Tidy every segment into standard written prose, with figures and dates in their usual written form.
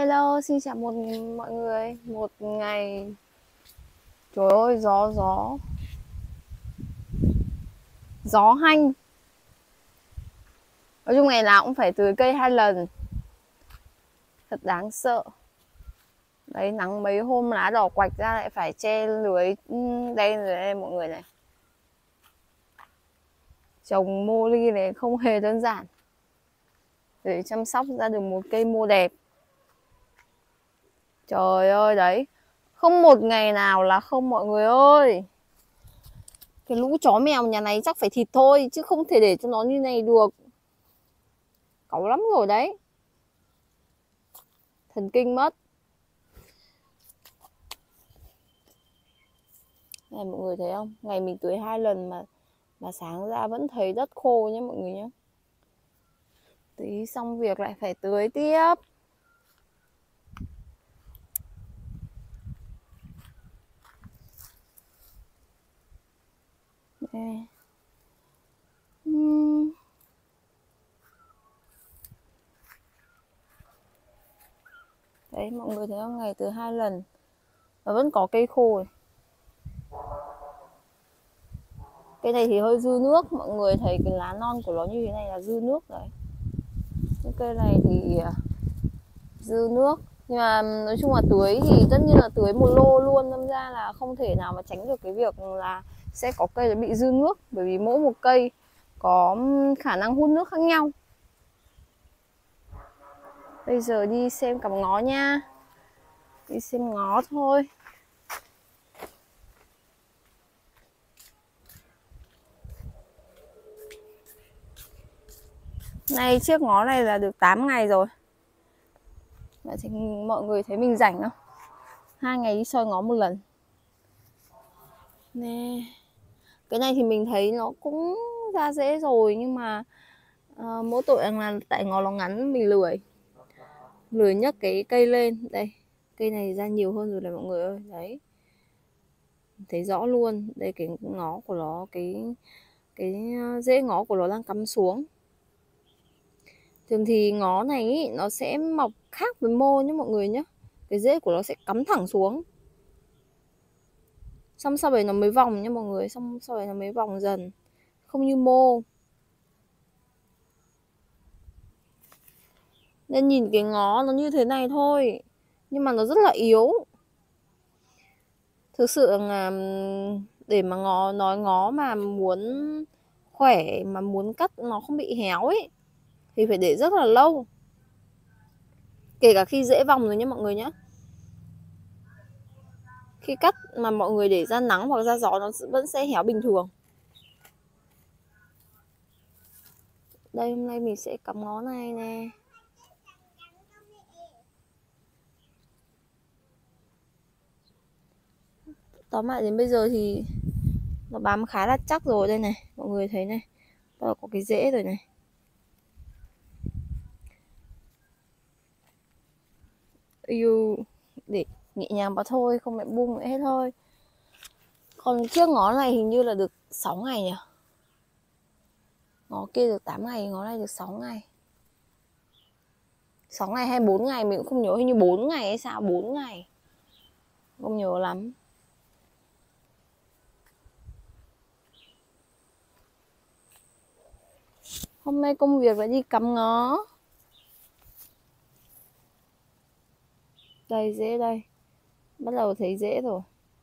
Hello, xin chào mọi người. Một ngày, trời ơi, gió hanh. Nói chung ngày nào cũng phải tưới cây 2 lần. Thật đáng sợ. Đấy, nắng mấy hôm lá đỏ quạch ra lại phải che lưới. Đây rồi đây mọi người này. Trồng mô ly này không hề đơn giản. Để chăm sóc ra được một cây mô đẹp. Trời ơi, đấy. Không một ngày nào là không mọi người ơi. Cái lũ chó mèo nhà này chắc phải thịt thôi, chứ không thể để cho nó như này được. Cáu lắm rồi đấy. Thần kinh mất. Này mọi người thấy không? Ngày mình tưới 2 lần mà sáng ra vẫn thấy đất khô nhé mọi người nhé. Tí xong việc lại phải tưới tiếp. Đây. Đấy mọi người thấy không? Ngày tưới 2 lần và vẫn có cây khô này. Cây này thì hơi dư nước. Mọi người thấy cái lá non của nó như thế này là dư nước đấy. Cái cây này thì dư nước. Nhưng mà nói chung là tưới thì tất nhiên là tưới một lô luôn. Đâm ra là không thể nào mà tránh được cái việc là sẽ có cây bị dư nước. Bởi vì mỗi một cây có khả năng hút nước khác nhau. Bây giờ đi xem cặp ngó nha. Đi xem ngó thôi. Nay chiếc ngó này là được 8 ngày rồi. Vậy thì mọi người thấy mình rảnh không? 2 ngày đi soi ngó một lần. Nè. Cái này thì mình thấy nó cũng ra rễ rồi. Nhưng mà mỗi tội là tại ngó nó ngắn mình lười nhấc cái cây lên. Đây, cây này ra nhiều hơn rồi này mọi người ơi. Đấy, thấy rõ luôn. Đây cái ngó của nó, cái rễ ngó của nó đang cắm xuống. Thường thì ngó này ý, nó sẽ mọc khác với mô nhé mọi người nhé. Cái rễ của nó sẽ cắm thẳng xuống. Xong sau đấy nó mới vòng nhé mọi người. Xong sau đấy nó mới vòng dần. Không như mô. Nên nhìn cái ngó nó như thế này thôi. Nhưng mà nó rất là yếu. Thực sự là để mà nói ngó mà muốn khỏe, mà muốn cắt nó không bị héo ấy, thì phải để rất là lâu. Kể cả khi dễ vòng rồi nhé mọi người nhé. Khi cắt mà mọi người để ra nắng hoặc ra gió nó vẫn sẽ héo bình thường. Đây hôm nay mình sẽ cắm ngó này nè. Tóm lại đến bây giờ thì nó bám khá là chắc rồi. Đây này, mọi người thấy này, có cái rễ rồi này. Để nhẹ nhàng vào thôi, không lại bung nữa hết thôi. Còn chiếc ngó này hình như là được 6 ngày nhỉ. Ngó kia được 8 ngày, ngó này được 6 ngày. 6 ngày hay 4 ngày mình cũng không nhớ, hình như 4 ngày hay sao, 4 ngày. Không nhớ lắm. Hôm nay công việc là đi cắm ngó. Đây rễ đây. Bắt đầu thấy rễ rồi.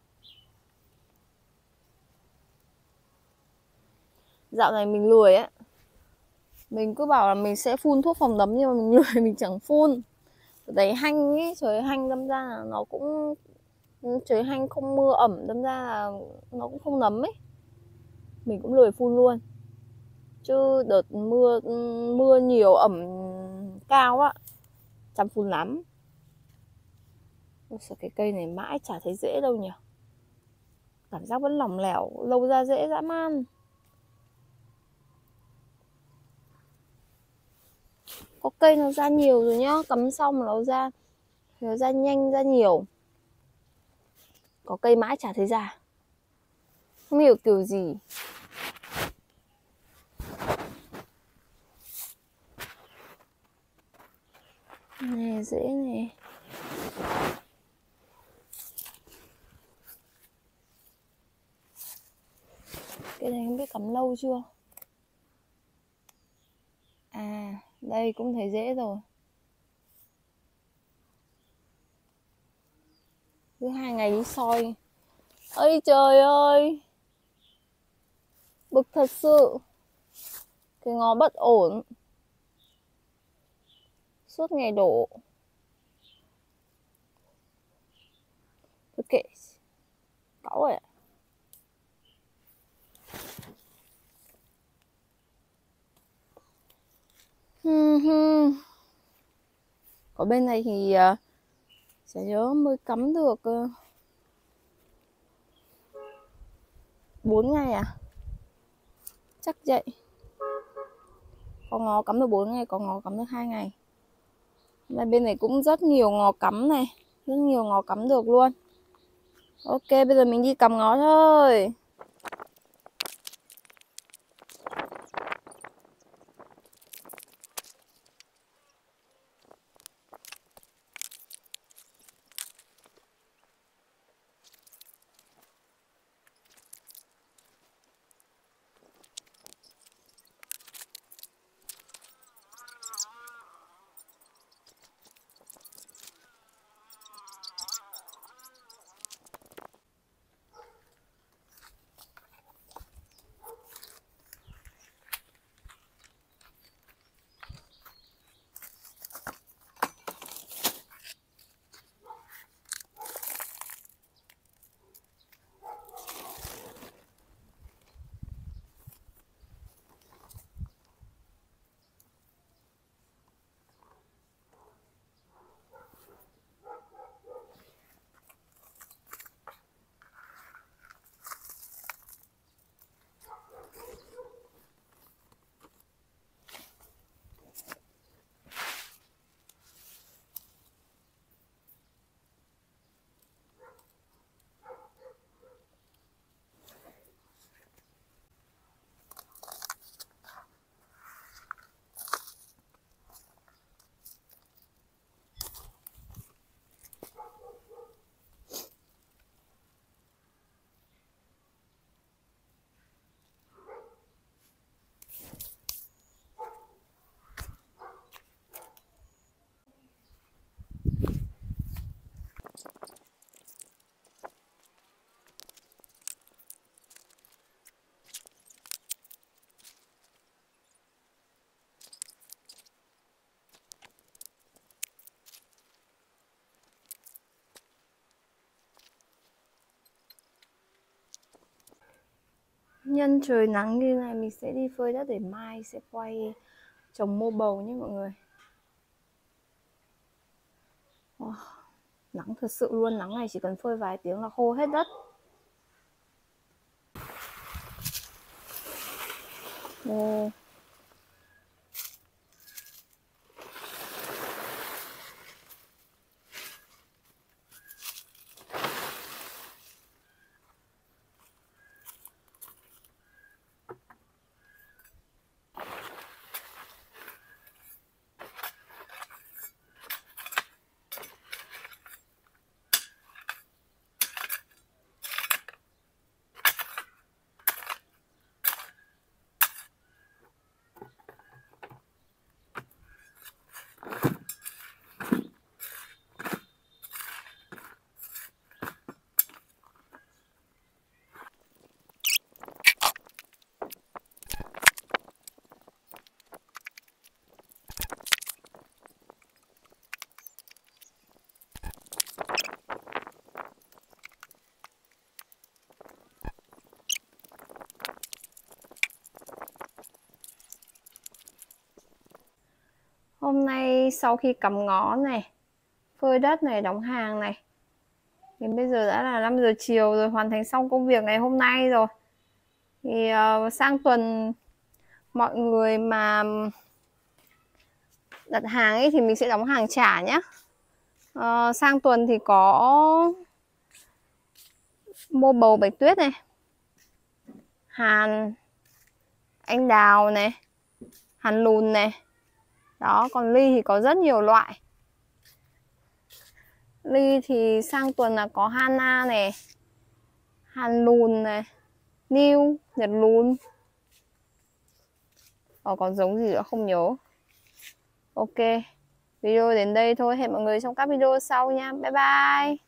Dạo này mình lười á. Mình cứ bảo là mình sẽ phun thuốc phòng nấm nhưng mà mình lười mình chẳng phun. Đấy hanh ấy, trời hanh đâm ra là nó cũng trời hanh không mưa ẩm đâm ra là nó cũng không nấm ấy. Mình cũng lười phun luôn. Chứ đợt mưa nhiều ẩm cao á, chăm phun lắm. Ôi sao cái cây này mãi chả thấy rễ đâu nhỉ. Cảm giác vẫn lỏng lẻo, lâu ra rễ dã man. Có cây nó ra nhiều rồi nhá, cắm xong nó ra nhanh, ra nhiều. Có cây mãi chả thấy ra. Không hiểu kiểu gì. Này dễ này. Cái này không biết cắm lâu chưa. À đây cũng thấy dễ rồi. Cứ 2 ngày đi soi. Ơi trời ơi, bực thật sự. Cái ngó bất ổn, suốt ngày đổ. Thôi kệ, cáu rồi ạ. Có bên này thì chả nhớ mới cắm được 4 ngày à? Chắc vậy. Có ngó cắm được 4 ngày, có ngó cắm được 2 ngày. Mà bên này cũng rất nhiều ngó cắm này, rất nhiều ngó cắm được luôn. Ok, bây giờ mình đi cắm ngó thôi. Nhân trời nắng như này mình sẽ đi phơi đất để mai sẽ quay trồng mô bầu nhé mọi người. Wow, nắng thật sự luôn, nắng này chỉ cần phơi vài tiếng là khô hết đất. Ồ. Hôm nay sau khi cắm ngó này, phơi đất này, đóng hàng này, đến bây giờ đã là 5 giờ chiều rồi, hoàn thành xong công việc ngày hôm nay rồi. Thì sang tuần mọi người mà đặt hàng ấy thì mình sẽ đóng hàng trả nhé. Sang tuần thì có mô bầu bạch tuyết này, hàn anh đào này, hàn lùn này. Đó, còn ly thì có rất nhiều loại. Ly thì sang tuần là có Hana này, Hàn Lùn này, New, Nhật Lùn. Còn giống gì nữa không nhớ. Ok, video đến đây thôi. Hẹn mọi người trong các video sau nha. Bye bye.